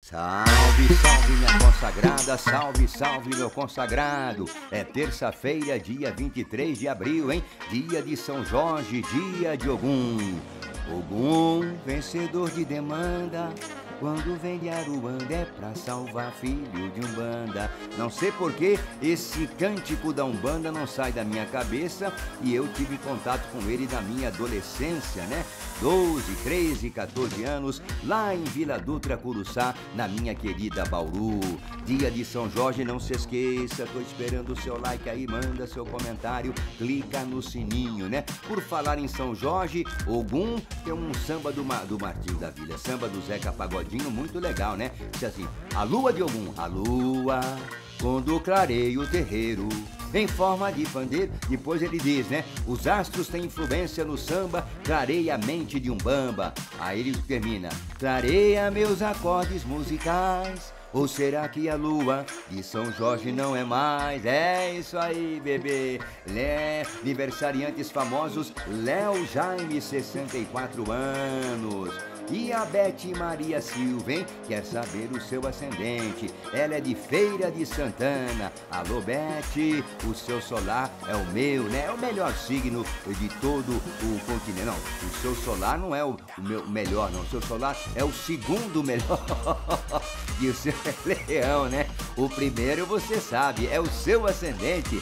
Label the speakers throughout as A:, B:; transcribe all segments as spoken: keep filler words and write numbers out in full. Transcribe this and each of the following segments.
A: Salve, salve minha consagrada, salve, salve meu consagrado. É terça-feira, dia vinte e três de abril, hein? Dia de São Jorge, dia de Ogum. Ogum, vencedor de demanda, quando vem de Aruanda é pra salvar filho de Umbanda. Não sei porquê esse cântico da Umbanda não sai da minha cabeça e eu tive contato com ele na minha adolescência, né? doze, treze, quatorze anos, lá em Vila Dutra, Curuçá, na minha querida Bauru. Dia de São Jorge, não se esqueça, tô esperando o seu like aí, manda seu comentário, clica no sininho, né? Por falar em São Jorge, Ogum, tem um samba do, Ma, do Martinho da Vila, samba do Zeca Pagodinho, muito legal, né? Diz assim, a lua de Ogum, a lua, quando clareia o terreiro, em forma de pandeiro. Depois ele diz, né? Os astros têm influência no samba, clareia a mente de Umbamba. Aí ele termina, clareia meus acordes musicais. Ou será que a lua de São Jorge não é mais? É isso aí, bebê. Lé, aniversariantes famosos, Léo Jaime, sessenta e quatro anos. E a Bete Maria Silva, hein? Quer saber o seu ascendente. Ela é de Feira de Santana. Alô, Bete, o seu solar é o meu, né? É o melhor signo de todo o continente. Não, o seu solar não é o, o meu melhor, não. O seu solar é o segundo melhor. E o seu é Leão, né? O primeiro você sabe, é o seu ascendente,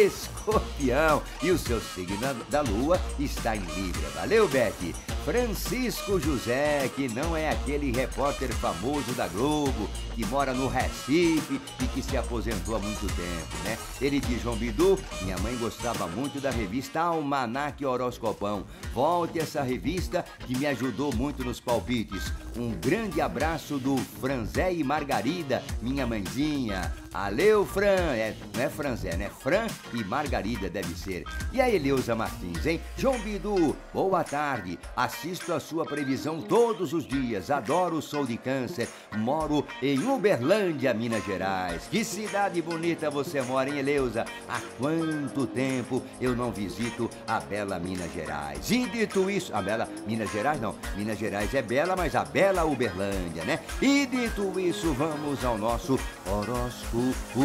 A: Escorpião. E o seu signo da lua está em Libra. Valeu, Bete. Francisco José, que não é aquele repórter famoso da Globo, que mora no Recife e que se aposentou há muito tempo, né? Ele diz, João Bidu, minha mãe gostava muito da revista Almanac Horoscopão. Volte essa revista que me ajudou muito nos palpites. Um grande abraço do Franzé e Margarida, minha mãezinha. Aleu, Fran, é, não é Franzé, né? Fran e Margarida deve ser. E a Eleusa Martins, hein? João Bidu, boa tarde. Assisto a sua previsão todos os dias. Adoro o Sou de Câncer. Moro em Uberlândia, Minas Gerais. Que cidade bonita você mora, hein, Eleusa? Há quanto tempo eu não visito a bela Minas Gerais? E dito isso, a bela Minas Gerais não. Minas Gerais é bela, mas a bela Uberlândia, né? E dito isso, vamos ao nosso horóscopo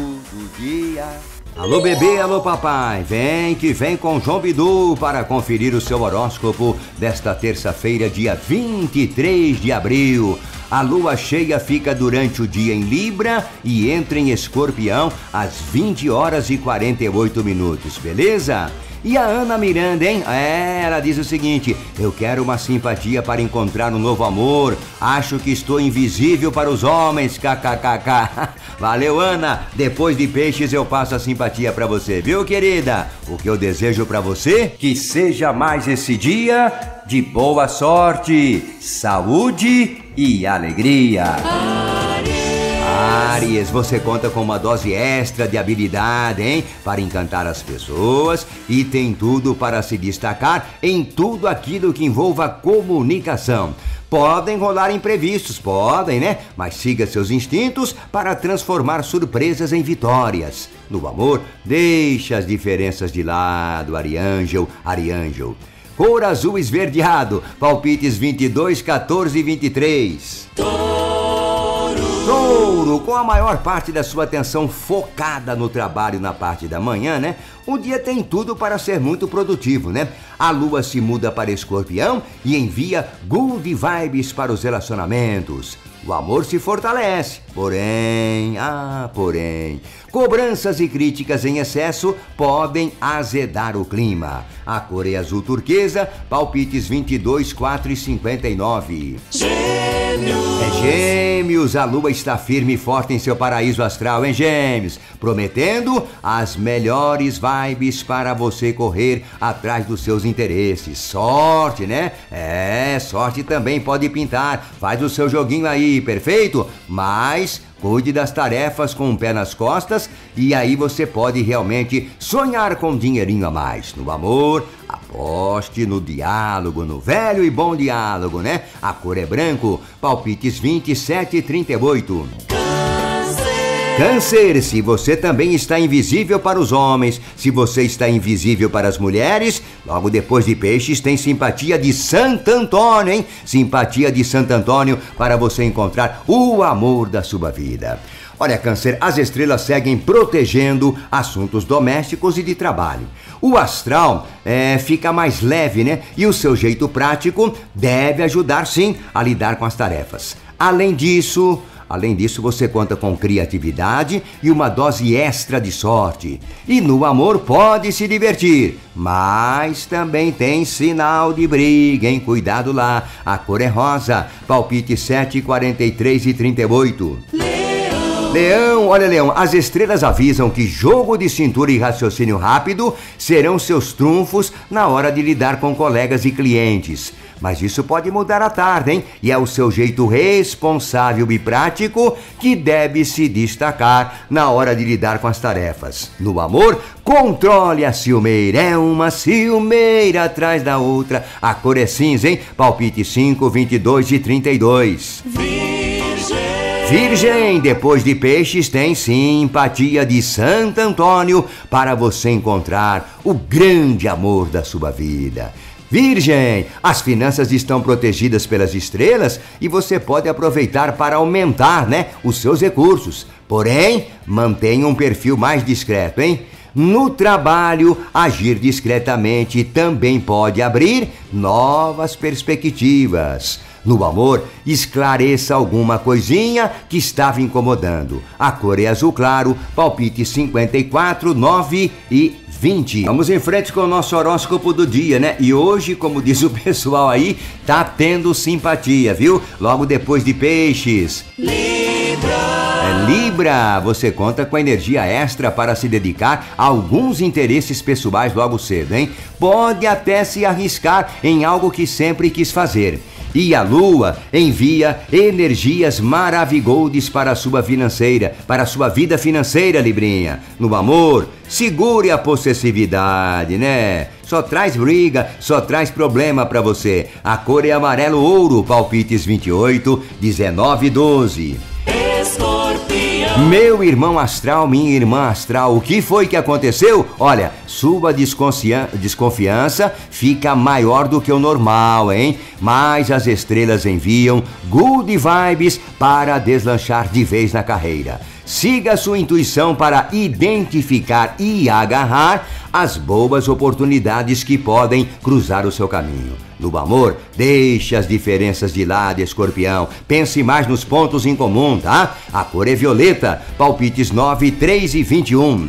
A: do dia. Alô, bebê, alô, papai, vem que vem com João Bidu para conferir o seu horóscopo desta terça-feira, dia vinte e três de abril. A lua cheia fica durante o dia em Libra e entra em Escorpião às vinte horas e quarenta e oito minutos, beleza? E a Ana Miranda, hein? É, ela diz o seguinte, eu quero uma simpatia para encontrar um novo amor, acho que estou invisível para os homens, kkkk. Valeu, Ana, depois de peixes eu passo a simpatia para você, viu, querida? O que eu desejo para você, que seja mais esse dia de boa sorte, saúde e alegria. Áries, você conta com uma dose extra de habilidade, hein? Para encantar as pessoas e tem tudo para se destacar em tudo aquilo que envolva comunicação. Podem rolar imprevistos, podem, né? Mas siga seus instintos para transformar surpresas em vitórias. No amor, deixe as diferenças de lado, Ariângel, Ariângel. Cor azul esverdeado, palpites vinte e dois, quatorze e vinte e três. Touro, com a maior parte da sua atenção focada no trabalho na parte da manhã, né? O dia tem tudo para ser muito produtivo, né? A lua se muda para Escorpião e envia good vibes para os relacionamentos. O amor se fortalece, porém, ah, porém, cobranças e críticas em excesso podem azedar o clima. A cor é azul turquesa, palpites vinte e dois, quatro e cinquenta e nove. Gêmeos! É Gêmeos, a lua está firme e forte em seu paraíso astral, hein, Gêmeos? Prometendo as melhores vibes para você correr atrás dos seus interesses. Sorte, né? É, sorte também pode pintar. Faz o seu joguinho aí, perfeito? Mas cuide das tarefas com o pé nas costas e aí você pode realmente sonhar com um dinheirinho a mais. No amor, aposte no diálogo, no velho e bom diálogo, né? A cor é branco, palpites vinte e sete e trinta e oito. Câncer, se você também está invisível para os homens, se você está invisível para as mulheres, logo depois de Peixes tem simpatia de Santo Antônio, hein? Simpatia de Santo Antônio para você encontrar o amor da sua vida. Olha, Câncer, as estrelas seguem protegendo assuntos domésticos e de trabalho. O astral é, fica mais leve, né? E o seu jeito prático deve ajudar, sim, a lidar com as tarefas. Além disso... Além disso, você conta com criatividade e uma dose extra de sorte. E no amor pode se divertir, mas também tem sinal de briga, hein? Cuidado lá, a cor é rosa, palpite sete, quarenta e três e trinta e oito. Leão. Leão, olha Leão, as estrelas avisam que jogo de cintura e raciocínio rápido serão seus trunfos na hora de lidar com colegas e clientes. Mas isso pode mudar à tarde, hein? E é o seu jeito responsável e prático que deve se destacar na hora de lidar com as tarefas. No amor, controle a ciumeira. É uma ciumeira atrás da outra. A cor é cinza, hein? Palpite cinco, vinte e dois e trinta e dois. Virgem. Virgem, depois de Peixes tem simpatia de Santo Antônio para você encontrar o grande amor da sua vida. Virgem, as finanças estão protegidas pelas estrelas e você pode aproveitar para aumentar, né, os seus recursos. Porém, mantenha um perfil mais discreto, hein? No trabalho, agir discretamente também pode abrir novas perspectivas. No amor, esclareça alguma coisinha que estava incomodando. A cor é azul claro, palpite cinquenta e quatro, nove e vinte. Vamos em frente com o nosso horóscopo do dia, né? E hoje, como diz o pessoal aí, tá tendo simpatia, viu? Logo depois de Peixes. Libra! É Libra, você conta com energia extra para se dedicar a alguns interesses pessoais logo cedo, hein? Pode até se arriscar em algo que sempre quis fazer. E a Lua envia energias maravigoldes para a sua financeira, para a sua vida financeira, Librinha. No amor, segure a possessividade, né? Só traz briga, só traz problema para você. A cor é amarelo ouro, palpites vinte e oito, dezenove e doze. Meu irmão astral, minha irmã astral, o que foi que aconteceu? Olha, sua desconfiança fica maior do que o normal, hein? Mas as estrelas enviam good vibes para deslanchar de vez na carreira. Siga sua intuição para identificar e agarrar as boas oportunidades que podem cruzar o seu caminho. No amor, deixe as diferenças de lado, Escorpião. Pense mais nos pontos em comum, tá? A cor é violeta, palpites nove, três e vinte e um.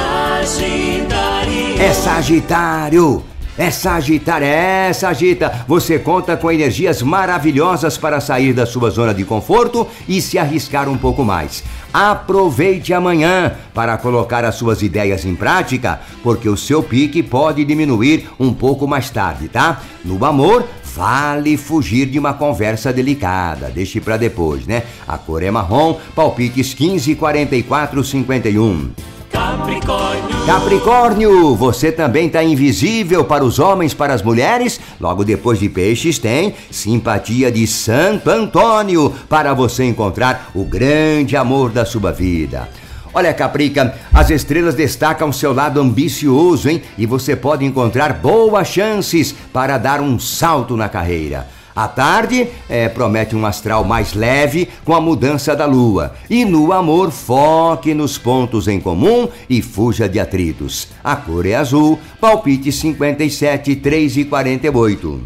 A: Sagitário. É Sagitário. É Sagitário, é Sagita. Você conta com energias maravilhosas para sair da sua zona de conforto e se arriscar um pouco mais. Aproveite amanhã para colocar as suas ideias em prática, porque o seu pique pode diminuir um pouco mais tarde, tá? No amor, vale fugir de uma conversa delicada. Deixe para depois, né? A cor é marrom, palpites quinze, quarenta e quatro, cinquenta e um. Capricórnio. Capricórnio, você também está invisível para os homens, para as mulheres? Logo depois de Peixes tem simpatia de Santo Antônio para você encontrar o grande amor da sua vida. Olha, Caprica, as estrelas destacam seu lado ambicioso, hein? E você pode encontrar boas chances para dar um salto na carreira. À tarde, é, promete um astral mais leve com a mudança da lua. E no amor, foque nos pontos em comum e fuja de atritos. A cor é azul, palpite cinquenta e sete, três e quarenta e oito.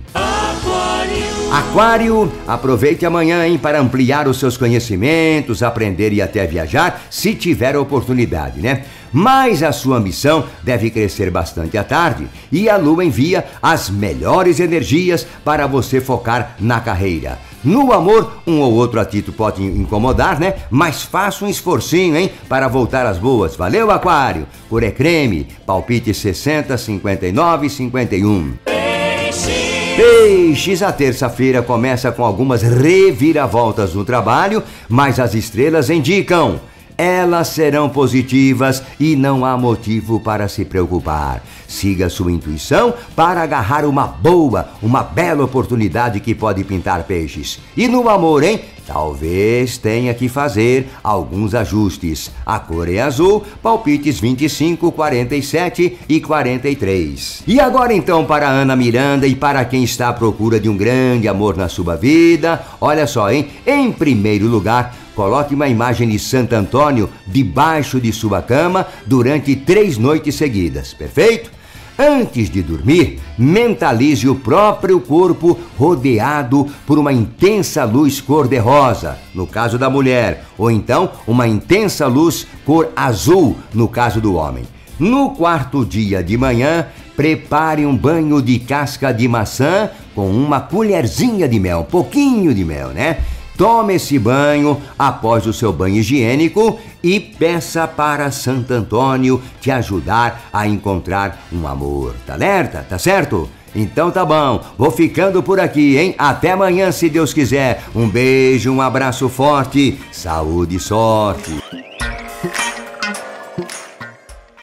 A: Aquário, aproveite amanhã, hein, para ampliar os seus conhecimentos, aprender e até viajar, se tiver oportunidade, né? Mas a sua ambição deve crescer bastante à tarde e a Lua envia as melhores energias para você focar na carreira. No amor, um ou outro atito pode incomodar, né? Mas faça um esforcinho, hein, para voltar às boas. Valeu, Aquário? Cor é creme, palpite sessenta, cinquenta e nove e cinquenta e um. Peixes, a terça-feira começa com algumas reviravoltas no trabalho, mas as estrelas indicam elas serão positivas e não há motivo para se preocupar. Siga sua intuição para agarrar uma boa, uma bela oportunidade que pode pintar peixes. E no amor, hein? Talvez tenha que fazer alguns ajustes. A cor é azul, palpites vinte e cinco, quarenta e sete e quarenta e três. E agora então para Ana Miranda e para quem está à procura de um grande amor na sua vida, olha só, hein? Em primeiro lugar, coloque uma imagem de Santo Antônio debaixo de sua cama durante três noites seguidas, perfeito? Antes de dormir, mentalize o próprio corpo rodeado por uma intensa luz cor-de-rosa, no caso da mulher, ou então uma intensa luz cor azul, no caso do homem. No quarto dia de manhã, prepare um banho de casca de maçã com uma colherzinha de mel, um pouquinho de mel, né? Tome esse banho após o seu banho higiênico e peça para Santo Antônio te ajudar a encontrar um amor. Tá alerta? Tá certo? Então tá bom, vou ficando por aqui, hein? Até amanhã, se Deus quiser. Um beijo, um abraço forte, saúde e sorte.